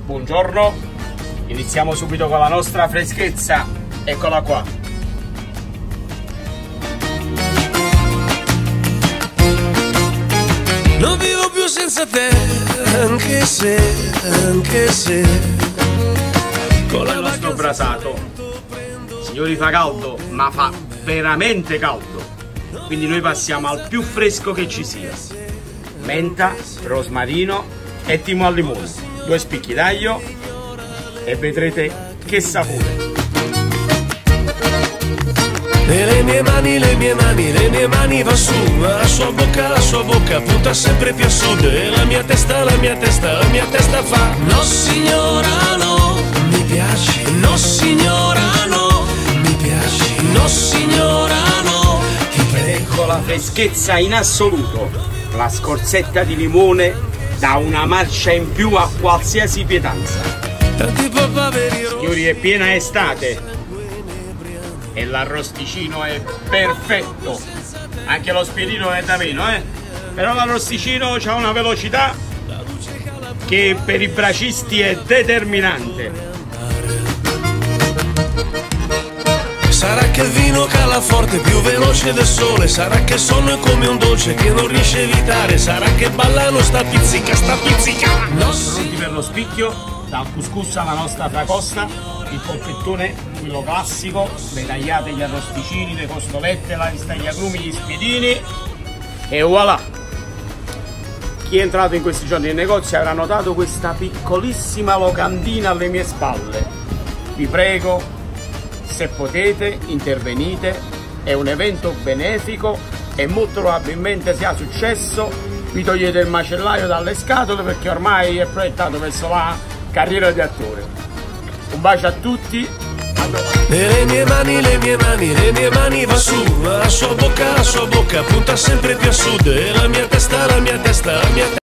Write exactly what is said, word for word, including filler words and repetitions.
Buongiorno, iniziamo subito con la nostra freschezza, eccola qua. Non vivo più senza te, anche se, anche se Con il nostro brasato. Signori, fa caldo, ma fa veramente caldo. Quindi noi passiamo al più fresco che ci sia. Menta, rosmarino e timo al limone. Due spicchi d'aglio e vedrete che sapore. E le mie mani, le mie mani, le mie mani va su, la sua bocca, la sua bocca punta sempre più a sud. E la mia testa, la mia testa, la mia testa fa no signora no, mi piaci, no signora no, mi piaci, no signora no, ti prego. Con la freschezza in assoluto, la scorzetta di limone dà una marcia in più a qualsiasi pietanza. Tanti papaveri rossi. Signori, è piena estate e l'arrosticino è perfetto. Anche lo spiedino è da meno, eh? Però l'arrosticino ha una velocità che per i bracisti è determinante. Sarà che il vino cala forte, più veloce del sole. Sarà che il sonno è come un dolce che non riesce a evitare. Sarà che ballano sta pizzica, sta pizzica. No, Pronti per lo spicchio? Dal couscous alla nostra fracosta, il polpettone, quello classico, le tagliate, gli arrosticini, le costolette, la tagliagrumi, gli spiedini e voilà! Chi è entrato in questi giorni nel negozio avrà notato questa piccolissima locandina alle mie spalle. Vi prego, se potete, intervenite, è un evento benefico e molto probabilmente sia successo, vi togliete il macellaio dalle scatole perché ormai è proiettato verso la carriera di attore. Un bacio a tutti. E le mie mani, le mie mani, le mie mani va su, la sua bocca, la sua bocca punta sempre più a sud. E la mia testa, la mia testa, la mia testa